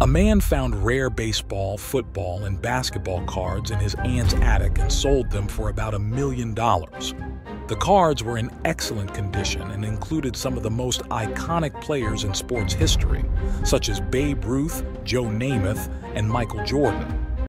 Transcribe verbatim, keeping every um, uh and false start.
A man found rare baseball, football, and basketball cards in his aunt's attic and sold them for about a million dollars. The cards were in excellent condition and included some of the most iconic players in sports history, such as Babe Ruth, Joe Namath, and Michael Jordan.